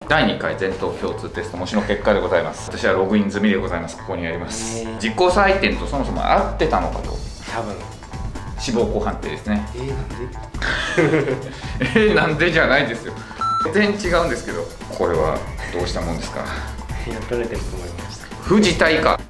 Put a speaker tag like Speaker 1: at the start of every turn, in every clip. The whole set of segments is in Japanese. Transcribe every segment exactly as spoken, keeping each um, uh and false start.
Speaker 1: だいにかい全頭共通テスト模試の結果でございます。私はログイン済みでございます。ここにあります。実行採点とそもそも合ってたのかと。
Speaker 2: 多分
Speaker 1: 脂肪高判定ですね。
Speaker 2: えー、なんで
Speaker 1: えー、なんでじゃないですよ。全然違うんですけど、これはどうしたもんですか。
Speaker 2: いや、取れてると思いました。
Speaker 1: 富士大か。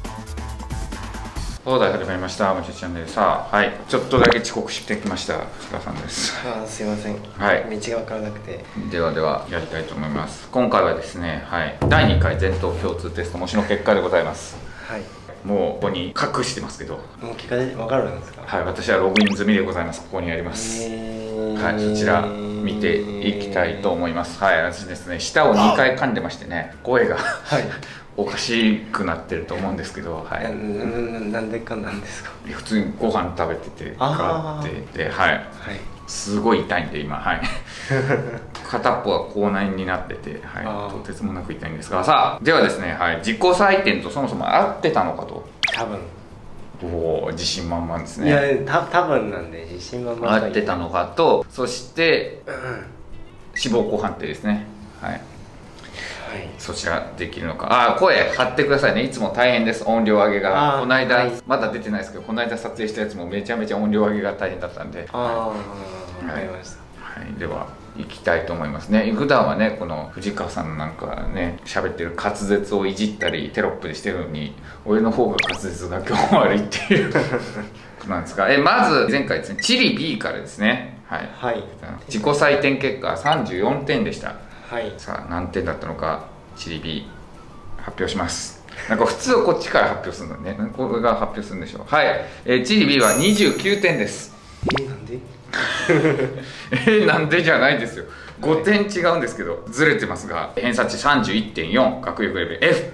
Speaker 1: 放題始まりました。もちチャンネル。さあ、はい、ちょっとだけ遅刻してきました。藤川さんです。
Speaker 2: あ、すいません。
Speaker 1: はい。
Speaker 2: 道が分からなくて。
Speaker 1: ではではやりたいと思います。今回はですね、はい、だいにかい全頭共通テスト模試の結果でございます。
Speaker 2: はい。
Speaker 1: もうここに隠してますけど。
Speaker 2: もう結果で分かるんですか。
Speaker 1: はい、私はログイン済みでございます。ここにあります。はい、そちら見ていきたいと思います。はい、私ですね、舌をにかい噛んでましてね、声がはい。おかしくなってると思うんですけど、はい。な、
Speaker 2: な、なんでかなんですか。
Speaker 1: 普通にご飯食べてて、ガーってで、はい。はい。すごい痛いんで今、はい。片っぽは口内になってて、はい。とてつもなく痛いんですが、さあ、ではですね、はい。実行採点とそもそも合ってたのかと。
Speaker 2: 多分。
Speaker 1: おお、自信満々ですね。
Speaker 2: いや、た、多分なんで、自信満々。
Speaker 1: 合ってたのかと、そして、うん、脂肪高判定ですね。はい。はい、そちらできるのか。ああ、声張ってくださいね。いつも大変です。音量上げが。この間、はい、まだ出てないですけど、この間撮影したやつもめちゃめちゃ音量上げが大変だったんで。ああ、わかりました。はい、では行きたいと思いますね。普段はね、この藤川さんなんかね、喋ってる滑舌をいじったりテロップでしてるのに、俺の方が滑舌が今日悪いっていうなんですか。え、まず前回ですね、チリ ビー からですね。はい。はい、自己採点結果さんじゅうよんてんでした。はい、さあ何点だったのかチリ ビー 発表します。なんか普通はこっちから発表するのね。これが発表するんでしょう。はい、えー、チリ ビー はにじゅうきゅうてんです。
Speaker 2: えー、なんで
Speaker 1: えー、なんでじゃないですよ。ごてん違うんですけどずれてますが、偏差値 さんじゅういってんよん、学力レベル エフ。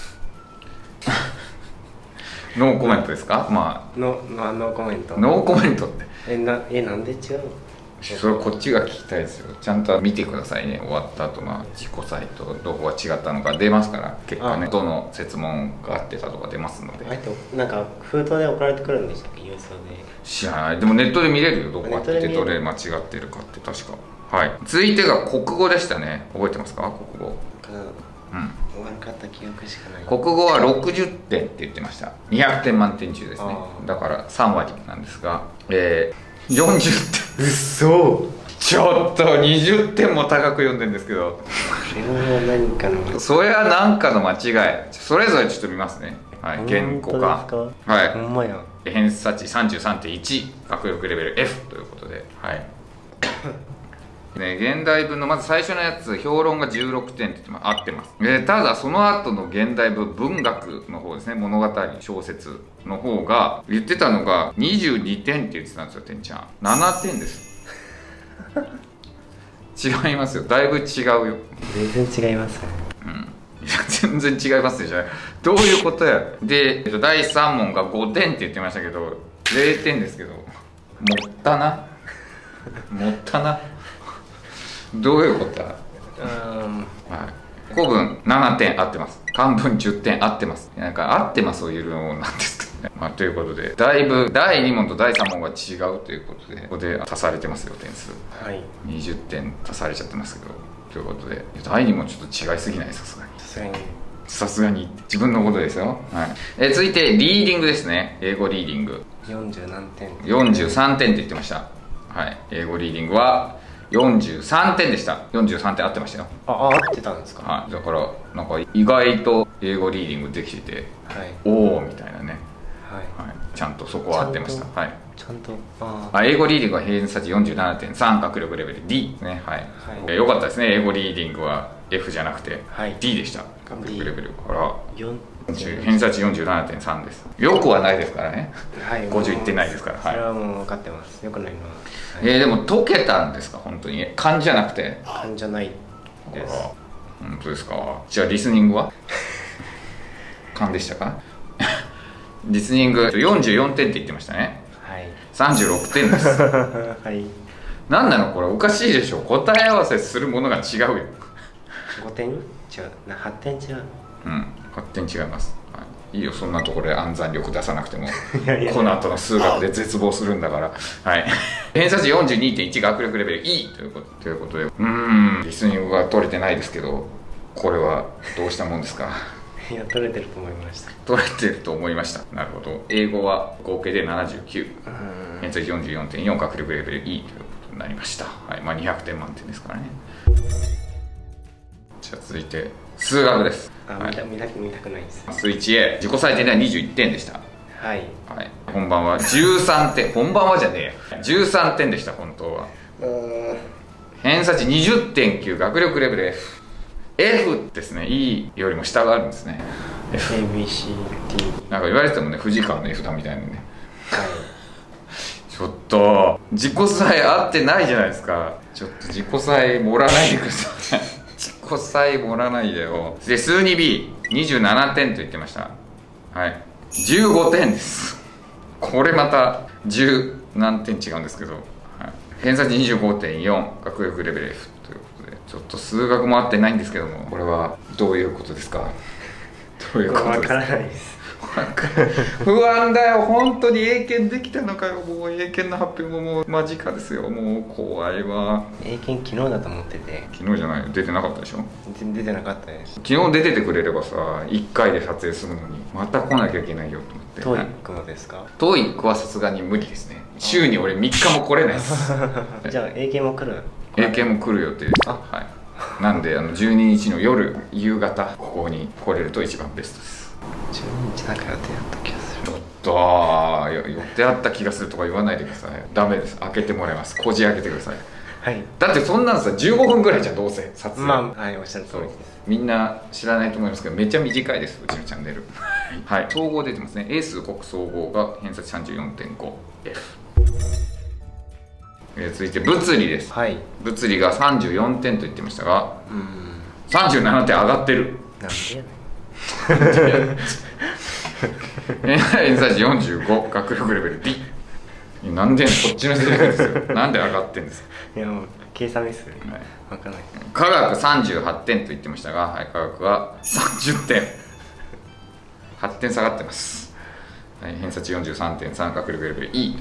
Speaker 1: ノーコメントですか。まあ
Speaker 2: ノーコメント。
Speaker 1: ノーコメントって
Speaker 2: えなえなんで違うの。
Speaker 1: それこっちが聞きたいですよ。ちゃんと見てくださいね。終わった後の自己採とどこが違ったのか出ますから、結果ね、どの設問が合ってたとか出ますので。
Speaker 2: あとなんか封筒で送られてくるんでしたっけ、郵送で。
Speaker 1: 知らない。でもネットで見れるよ。どこが合っててどれ間違ってるかって確か。はい。続いてが国語でしたね。覚えてますか、国語。
Speaker 2: うん。悪かった記憶しかない。
Speaker 1: 国語はろくじゅってんって言ってました。にひゃくてん満点中ですね。だからさんわりなんですが、えーよんじゅってん。うっそ。ちょっとにじゅってんも高く読んでるんですけど、こ
Speaker 2: れは何かの
Speaker 1: それは何かの間違い。それぞれちょっと見ますね。はい、言語化。はい。ほんまや。偏差値 さんじゅうさんてんいち、学力レベル エフ ということで、はい。ね、現代文のまず最初のやつ、評論がじゅうろくてんって言って合ってます。えー、ただその後の現代文、文学の方ですね、物語、小説の方が言ってたのがにじゅうにてんって言ってたんですよ、てんちゃん。ななてんです。違いますよ、だいぶ違うよ。
Speaker 2: 全然違いますね。
Speaker 1: うん。いや、全然違いますよ、じゃあ。どういうことや。で、だいさん問がごてんって言ってましたけど、れいてんですけど、もったな。もったな。どういうことだ。うん、はい、古文ななてん合ってます。漢文じゅってん合ってます。なんか合ってますを言うのなんですけどね。まあ、ということでだいぶだいに問とだいさん問が違うということで、ここで足されてますよ、点数。はい、にじゅってん足されちゃってますけど、ということでだいに問ちょっと違いすぎない。さすがにさすがにさすがに自分のことですよ。はい、え続いてリーディングですね。英語リーディング
Speaker 2: よんじゅうなんてん。
Speaker 1: よんじゅうさんてんって言ってました。はい、英語リーディングはよんじゅうさんてんでした。よんじゅうさんてん合ってましたよ。
Speaker 2: あ、合ってたんですか。
Speaker 1: はい、だからなんか意外と英語リーディングできてて、はい、おおみたいなね。はい、はい、ちゃんとそこは合ってました。はい、ちゃんとああ英語リーディングは偏差値 よんじゅうななてんさん、学力レベル ディー ね。はい、はい、よかったですね。英語リーディングは エフ じゃなくて ディー でした。学力レベルから偏差値 よんじゅうななてんさん です。よくはないですからね。はい、ごじゅういってないですから。はい、それはもう分かってます。よくないのは。はい、えー、でも解けたんですか、本当に。勘じゃなくて。
Speaker 2: 勘じゃないです。
Speaker 1: 本当ですか。じゃあリスニングは勘でしたか。リスニングよんじゅうよんてんって言ってましたね。はい、さんじゅうろくてんです。はい、何なのこれ、おかしいでしょ。答え合わせするものが違うよ。
Speaker 2: ごてん違う、はってん違う。
Speaker 1: うん、はってん違います。はい、いいよ、そんなところで暗算力出さなくても。この後の数学で絶望するんだから。はい偏差値 よんじゅうにてんいち 学力レベル E ということということで、うーんリスニングが取れてないですけど、これはどうしたもんですか？
Speaker 2: いや取れてると思いました。
Speaker 1: 取れてると思いました。なるほど。英語は合計でななじゅうきゅう、偏差値 よんじゅうよんてんよん、学力レベル E ということになりました。はい、まあにひゃくてん満点ですからね。じゃあ続いて数学です。
Speaker 2: あ、見た、見たく見たくないです。
Speaker 1: 数 いちエー 自己採点ではにじゅういってんでした。
Speaker 2: はい、
Speaker 1: はい、本番はじゅうさんてん、本番はじゃねえや、じゅうさんてんでした。本当は偏差値 にじゅってんきゅう、学力レベル F。 F ですね。 E よりも下があるんですね。 F
Speaker 2: エービーシーディー
Speaker 1: なんか言われてもね、藤川の F だみたいなね。
Speaker 2: はい
Speaker 1: ちょっと自己採合ってないじゃないですか。ちょっと自己採盛らないでください自己採盛らないでよ。で数 にビーにじゅうななてんと言ってました。はい、じゅうごてんです。これまたじゅう何点違うんですけど、はい、偏差値 にじゅうごてんよん、学力レベル F ということで、ちょっと数学も合ってないんですけども、これはどういうことですか？どういうことですか？
Speaker 2: わからないです。
Speaker 1: 不安だよ、本当に英検できたのかよ。もう英検の発表ももう間近ですよ。もう怖いわ。
Speaker 2: 英検昨日だと思ってて。
Speaker 1: 昨日じゃないよ、出てなかったでしょ。
Speaker 2: 全然出てなかったです。
Speaker 1: 昨日出ててくれればさ、いっかいで撮影するのにまた来なきゃいけないよと思って。
Speaker 2: トーイックもですか？
Speaker 1: トーイックはさすがに無理ですね。週に俺みっかも来れないです
Speaker 2: じゃあ英検も来る？
Speaker 1: 英検も来る予定です。あ、はい。なんであのじゅうににちの夜夕方ここに来れると一番ベストです。
Speaker 2: じゅうににちなんか予定あった気がする。
Speaker 1: ちょっと予定あった気がするとか言わないでください。ダメです。開けてもらいます。こじ開けてください。
Speaker 2: はい。
Speaker 1: だってそんなんさじゅうごふんぐらいじゃん、どうせ撮影。
Speaker 2: まあはい、おっしゃる通りです。
Speaker 1: みんな知らないと思いますけどめっちゃ短いです、うちのチャンネルはい、総合出てますね。英数国総合が偏差値 さんじゅうよんてんごエフ、えー、続いて物理です。はい、物理がさんじゅうよんてんと言ってましたが、うん、さんじゅうななてん上がってる。
Speaker 2: なんでやねん
Speaker 1: 偏差値よんじゅうご、学力レベル D。 なんでこっちのせいですよ。なんで上がってんですか？
Speaker 2: いやもう計算ミス、はい、分かんない。
Speaker 1: 科学さんじゅうはってんと言ってましたが、はい、科学はさんじゅってん、はってん下がってます。はい、偏差値 よんじゅうさんてんさん、学力レベル E。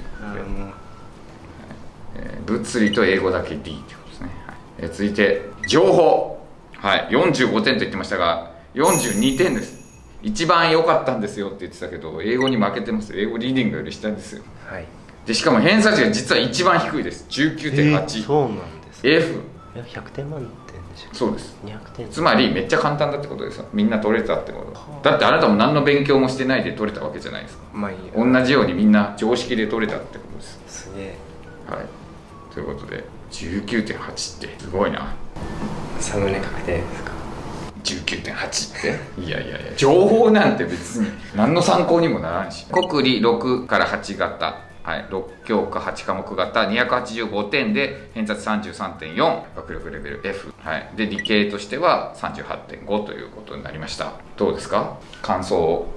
Speaker 1: えー、物理と英語だけ D ってことですね。はい、えー、続いて情報、はい、よんじゅうごてんと言ってましたがよんじゅうにてんです。一番良かったんですよって言ってたけど英語に負けてます。英語リーディングより下ですよ。はい、でしかも偏差値が実は一番低いです。 じゅうきゅうてんはち、
Speaker 2: えー、そうなんです、ね、
Speaker 1: F。
Speaker 2: ひゃくてん満点でしょ。
Speaker 1: そうです。
Speaker 2: にひゃくてん、
Speaker 1: つまりめっちゃ簡単だってことですよ。みんな取れたってこと。だってあなたも何の勉強もしてないで取れたわけじゃないですか。まあいいや、同じようにみんな常識で取れたってことです。
Speaker 2: すげえ。
Speaker 1: はい、ということで じゅうきゅうてんはちってすごいな。
Speaker 2: サムネ確定ですか？
Speaker 1: じゅうきゅうてんはちっていやいやいや、情報なんて別に何の参考にもならんし。国理ろくからはち型、はい、ろく教科はち科目型にひゃくはちじゅうごてんで偏差値 さんじゅうさんてんよん、学力レベル F、はい、で理系としては さんじゅうはってんご ということになりました。どうですか、感想を。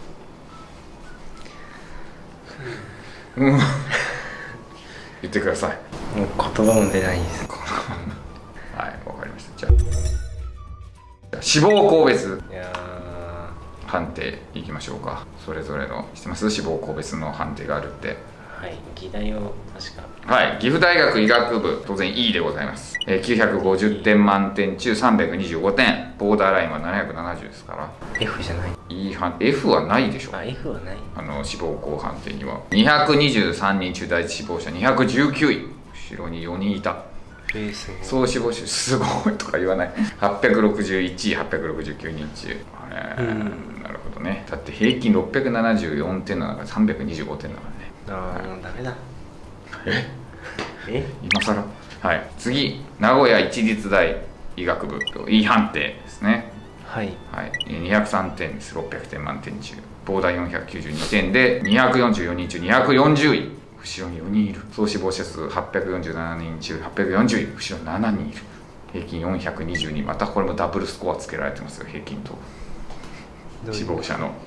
Speaker 1: うん言ってください。
Speaker 2: もう言葉も出ないです
Speaker 1: はい、わかりました。じゃあ志望校別判定いきましょうか。それぞれの知ってます？志望校別の判定があるって。
Speaker 2: はい、技大を確か。
Speaker 1: はい、岐阜大学医学部当然 E でございます。えー、きゅうひゃくごじゅってん満点中さんびゃくにじゅうごてん、ボーダーラインはななひゃくななじゅうですから。
Speaker 2: F じゃない。
Speaker 1: E 判 F はないでしょ。
Speaker 2: あ、F はない。
Speaker 1: あの志望校判定にはにひゃくにじゅうさんにん中第一志望者にひゃくじゅうきゅうい、後ろによにんいた。総志望者すごいとか言わない。はっぴゃくろくじゅういちい、はっぴゃくろくじゅうきゅうにん中、えー、なるほどね。だって平均ろっぴゃくななじゅうよんてんの中でさんびゃくにじゅうごてんだからね。
Speaker 2: ああ、もうダメだ。
Speaker 1: え
Speaker 2: え
Speaker 1: 今更。はい、次名古屋市立大医学部 E 判定ですね。はい、はい、にひゃくさんてんです。ろっぴゃくてん満点中ボーダーよんひゃくきゅうじゅうにてんでにひゃくよんじゅうよにん中にひゃくよんじゅうい、後ろによにんいる。総志望者数はっぴゃくよんじゅうななにん中はっぴゃくよんじゅうい、後ろにななにんいる。平均よんひゃくにじゅうに、またこれもダブルスコアつけられてますよ、平均と志望者の、うん、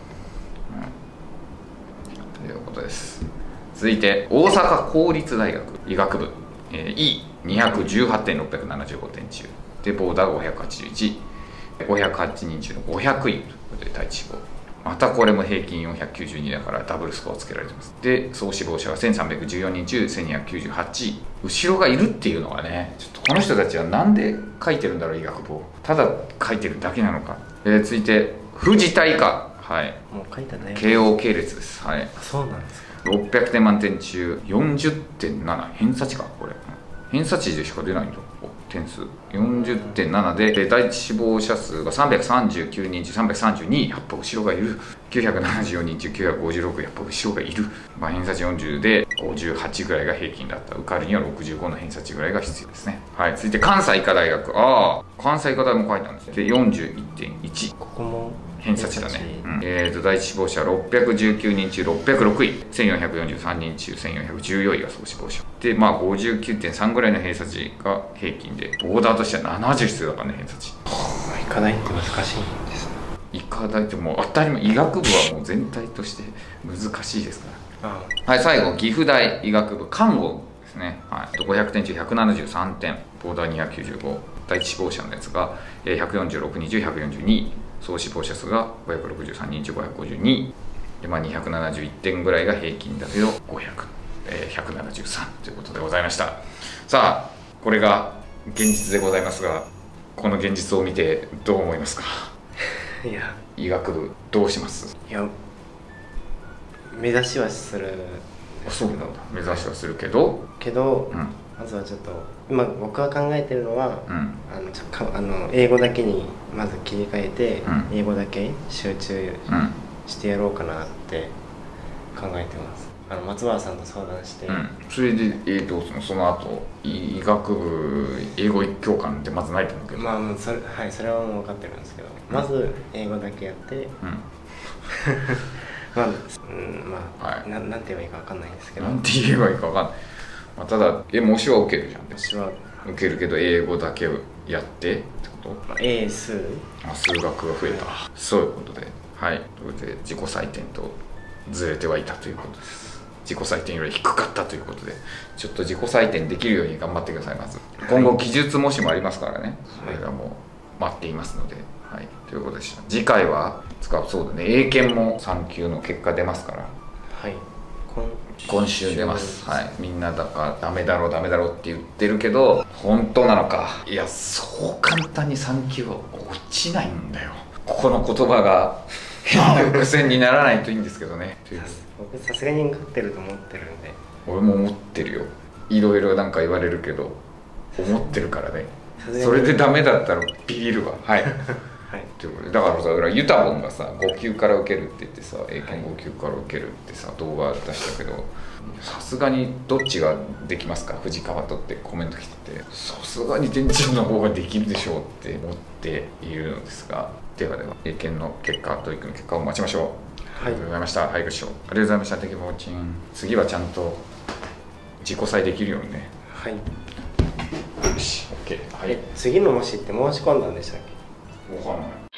Speaker 1: ということです。続いて大阪公立大学医学部、えー、Eにひゃくじゅうはってんろっぴゃくななじゅうごてん中でボーダーごひゃくはちじゅういち、ごひゃくはちにん中のごひゃくいということで第一志望。 またこれも平均よんひゃくきゅうじゅうにだからダブルスコアつけられてます。で総死亡者はせんさんびゃくじゅうよにん中せんにひゃくきゅうじゅうはち、後ろがいるっていうのがね、ちょっとこの人たちはなんで書いてるんだろう、医学部を。ただ書いてるだけなのか。えー、続いて藤田以下、はい、
Speaker 2: もう書いたね。
Speaker 1: 慶応系列です。はい、
Speaker 2: そうなんですか。
Speaker 1: ろっぴゃくてん満点中 よんじゅってんなな、 偏差値かこれ、偏差値でしか出ないんだ点数。 よんじゅってんなな で第一死亡者数がさんびゃくさんじゅうきゅうにん中さんびゃくさんじゅうに、やっぱ後ろがいる。きゅうひゃくななじゅうよにん中きゅうひゃくごじゅうろく、やっぱ後ろがいる。まあ、偏差値よんじゅうでごじゅうはちぐらいが平均だった。受かるにはろくじゅうごの偏差値ぐらいが必要ですね。はい、続いて関西医科大学。ああ、関西医科大も書いたんですね。で よんじゅういってんいち、
Speaker 2: ここも
Speaker 1: 偏差値だね。うん、えーと第一死亡者ろっぴゃくじゅうきゅうにん中ろっぴゃくろくい、せんよんひゃくよんじゅうさんにん中せんよんひゃくじゅうよんいが総死亡者で、まあ ごじゅうきゅうてんさん ぐらいの偏差値が平均で、ボーダーとしてはななじゅう必要だからね、偏差値。
Speaker 2: 医科大って難しいんですね。
Speaker 1: 医科大ってもう当たり前、医学部はもう全体として難しいですから。ああ、はい、最後岐阜大医学部看護ですね。はい、ごひゃくてん中ひゃくななじゅうさんてん、ボーダーにひゃくきゅうじゅうご、第一死亡者のやつがひゃくよんじゅうろくにん中ひゃくよんじゅうに、総死亡者数がごひゃくろくじゅうさんにん中ごひゃくごじゅうにで、まあ、にひゃくななじゅういってんぐらいが平均だけどごひゃく、えー、ひゃくななじゅうさんということでございました。さあこれが現実でございますが、この現実を見てどう思いますか？
Speaker 2: いや、
Speaker 1: 医学部どうします？
Speaker 2: いや、目指しはする。
Speaker 1: あ、そうなんだ。目指しはするけど
Speaker 2: けど、うん、まずはちょっと今僕が考えてるのは、うん、あのちょかあの英語だけにまず切り替えて、うん、英語だけ集中してやろうかなって考えてます。あの松原さんと相談して、うん、
Speaker 1: それで、えー、とそのその後医学部英語一教官ってまずないと思うけど、
Speaker 2: まあそれ、はい、それはもう分かってるんですけど、うん、まず英語だけやって、うんまあ、うん、まあ、はい、ななんて言えばいいか分かんないんですけど、
Speaker 1: なんて言えばいいか分かんない、まあ、ただえ模試は受けるじゃん。
Speaker 2: 模試は
Speaker 1: 受けるけど英語だけやってってこと？
Speaker 2: まあ、英数
Speaker 1: あ、数学が増えた、そういうことで、はい、ということで自己採点とずれてはいたということです。自己採点より低かったということで、ちょっと自己採点できるように頑張ってください。まず今後記述模試もありますからね、それがもう待っていますので、はい、ということでした。次回は使う、そうだね、英検もさん級の結果出ますから、
Speaker 2: はい、
Speaker 1: 今週出ます。はい、みんなだからダメだろうダメだろうって言ってるけど、本当なのか。いや、そう簡単にさん級は落ちないんだよ。ここの言葉が変な伏線にならないといいんですけどね。
Speaker 2: 僕さすがに受かってると思ってるんで。
Speaker 1: 俺も思ってるよ。いろいろなんか言われるけど思ってるからね。それでダメだったらビビるわ。はい、はい、ということで、だからさ、ユタボンがさご級から受けるって言ってさ、英検ご級から受けるってさ動画出したけど、さすがにどっちができますか藤川とってコメント来てて、さすがに天神の方ができるでしょうって思っているのですが、ではでは英検の結果、トイックの結果を待ちましょう。はい、ありがとうございました。はい、ご視聴ありがとうございました。Thank you for watching。次はちゃんと自己採できるようにね。
Speaker 2: はい。
Speaker 1: よし、OK。はい。
Speaker 2: 次の模試って申し込んだんでしたっけ？
Speaker 1: わかんない。